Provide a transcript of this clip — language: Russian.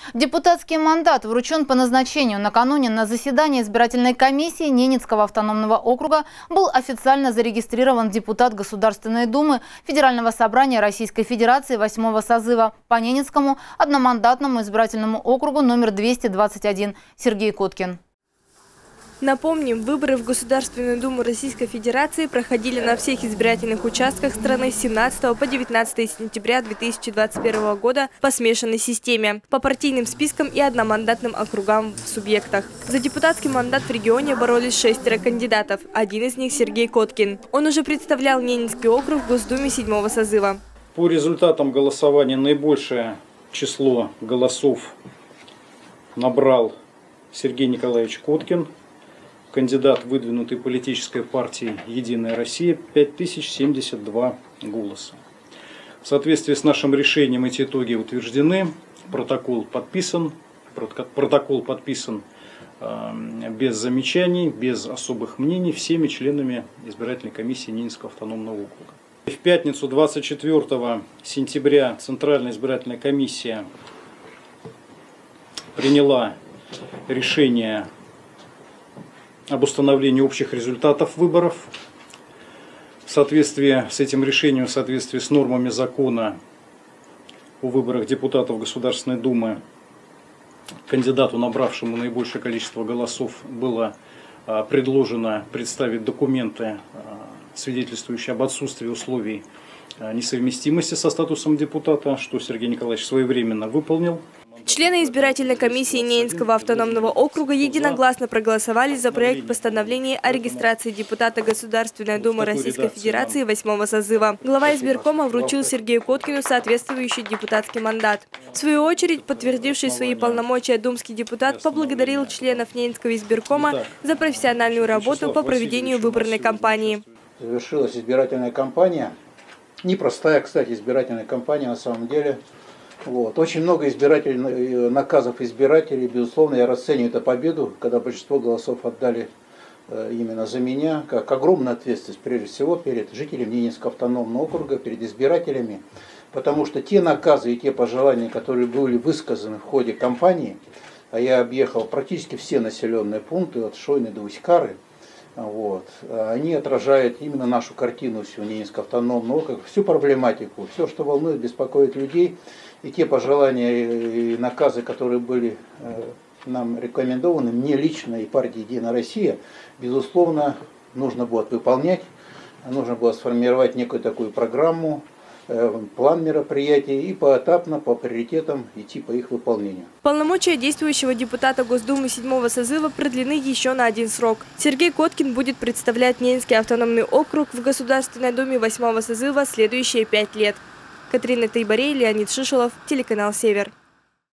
Депутатский мандат вручен по назначению. Накануне на заседании избирательной комиссии Ненецкого автономного округа был официально зарегистрирован депутат Государственной Думы Федерального собрания Российской Федерации 8-го созыва по Ненецкому одномандатному избирательному округу номер 221 Сергей Коткин. Напомним, выборы в Государственную Думу Российской Федерации проходили на всех избирательных участках страны с 17 по 19 сентября 2021 года по смешанной системе, по партийным спискам и одномандатным округам в субъектах. За депутатский мандат в регионе боролись 6 кандидатов, один из них Сергей Коткин. Он уже представлял Ненецкий округ в Госдуме 7-го созыва. По результатам голосования наибольшее число голосов набрал Сергей Николаевич Коткин, кандидат выдвинутой политической партии «Единая Россия», 5072 голоса. В соответствии с нашим решением эти итоги утверждены, протокол подписан без замечаний, без особых мнений всеми членами избирательной комиссии Ненецкого автономного округа. В пятницу 24 сентября Центральная избирательная комиссия приняла решение об установлении общих результатов выборов. В соответствии с этим решением, в соответствии с нормами закона о выборах депутатов Государственной Думы, кандидату, набравшему наибольшее количество голосов, было предложено представить документы, свидетельствующие об отсутствии условий несовместимости со статусом депутата, что Сергей Николаевич своевременно выполнил. Члены избирательной комиссии Ненецкого автономного округа единогласно проголосовали за проект постановления о регистрации депутата Государственной Думы Российской Федерации 8-го созыва. Глава избиркома вручил Сергею Коткину соответствующий депутатский мандат. В свою очередь, подтвердивший свои полномочия думский депутат поблагодарил членов Ненецкого избиркома за профессиональную работу по проведению выборной кампании. Завершилась избирательная кампания. Непростая, кстати, избирательная кампания на самом деле. Очень много наказов избирателей. Безусловно, я расцениваю это победу, когда большинство голосов отдали именно за меня, как огромную ответственность, прежде всего, перед жителями Ненецкого автономного округа, перед избирателями. Потому что те наказы и те пожелания, которые были высказаны в ходе кампании, а я объехал практически все населенные пункты, от Шойны до Усть-Кары, они отражают именно нашу картину всего Ненецкого автономного округа, всю проблематику, все, что волнует, беспокоит людей. И те пожелания и наказы, которые были нам рекомендованы, мне лично и партии «Единая Россия», безусловно, нужно будет выполнять. Нужно было сформировать некую такую программу, план мероприятий и поэтапно, по приоритетам идти по их выполнению. Полномочия действующего депутата Госдумы 7-го созыва продлены еще на один срок. Сергей Коткин будет представлять Ненецкий автономный округ в Государственной Думе 8-го созыва следующие 5 лет. Катерина Тайбарей, Леонид Шишелов, телеканал «Север».